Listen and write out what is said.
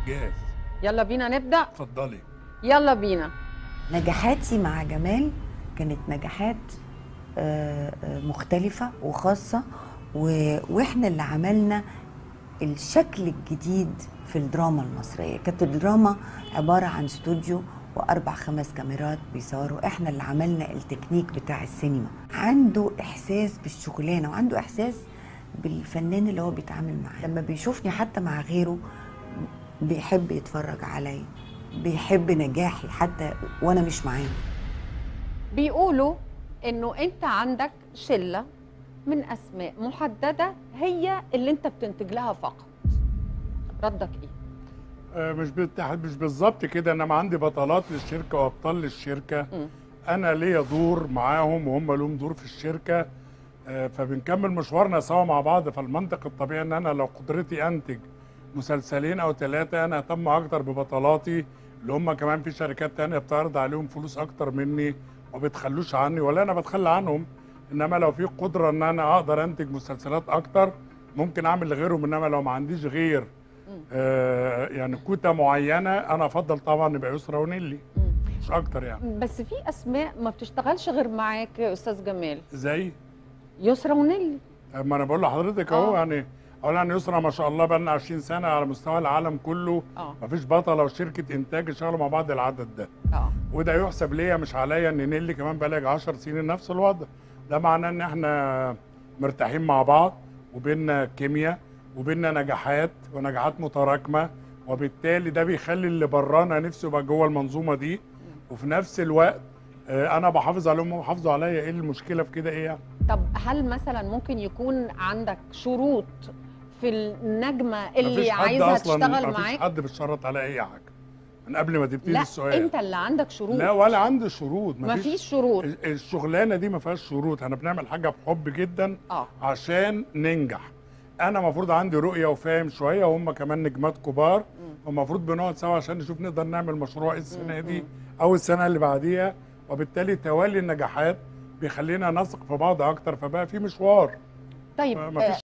جاهز. يلا بينا نبدأ. اتفضلي. يلا بينا. نجاحاتي مع جمال كانت نجاحات مختلفة وخاصة، واحنا اللي عملنا الشكل الجديد في الدراما المصرية. كانت الدراما عبارة عن استوديو وأربع خمس كاميرات بيصوروا، احنا اللي عملنا التكنيك بتاع السينما. عنده إحساس بالشغلانة وعنده إحساس بالفنان اللي هو بيتعامل معاه. لما بيشوفني حتى مع غيره بيحب يتفرج علي، بيحب نجاحي حتى وانا مش معاه. بيقولوا انه انت عندك شلة من اسماء محددة هي اللي انت بتنتج لها فقط، ردك ايه؟ مش بالظبط كده، انما عندي بطلات للشركه وابطال للشركه. انا ليا دور معاهم وهم لهم دور في الشركه. فبنكمل مشوارنا سوا مع بعض. فالمنطق الطبيعي ان انا لو قدرتي انتج مسلسلين او ثلاثه انا اهتم اكتر ببطلاتي اللي هم كمان في شركات تانية بتعرض عليهم فلوس اكتر مني وما بيتخلوش عني ولا انا بتخلى عنهم. انما لو في قدره ان انا اقدر انتج مسلسلات اكتر ممكن اعمل لغيرهم. انما لو ما عنديش غير يعني كوتا معينه انا افضل طبعا يبقى يسرا ونيلي، مش اكتر يعني. بس في اسماء ما بتشتغلش غير معاك يا استاذ جمال. زي يسرا ونيلي. ما انا بقول لحضرتك اهو يعني. اولا يسرا ما شاء الله بقى لنا 20 سنه على مستوى العالم كله. مفيش بطله وشركه انتاج اشتغلوا مع بعض العدد ده. وده يحسب ليا مش عليا. ان نيلي كمان بقى لها 10 سنين نفس الوضع. ده معناه ان احنا مرتاحين مع بعض وبيننا كيمياء وبيننا نجاحات ونجاحات متراكمه، وبالتالي ده بيخلي اللي برانا نفسه يبقى جوه المنظومه دي. وفي نفس الوقت انا بحافظ عليهم وهم بيحافظوا عليا. ايه المشكله في كده؟ ايه يعني؟ طب هل مثلا ممكن يكون عندك شروط في النجمه اللي عايزها تشتغل معاك؟ مفيش حد بيشرط على اي حاجه من قبل ما تبتدي السؤال. لا انت اللي عندك شروط. لا ولا عندي شروط. مفيش شروط. الشغلانه دي ما فيهاش شروط. احنا بنعمل حاجه بحب جدا عشان ننجح. انا المفروض عندي رؤيه وفاهم شويه وهم كمان نجمات كبار. المفروض بنقعد سوا عشان نشوف نقدر نعمل مشروع السنه دي او السنه اللي بعديها. وبالتالي توالي النجاحات بيخلينا نثق في بعض اكتر. فبقى في مشوار. طيب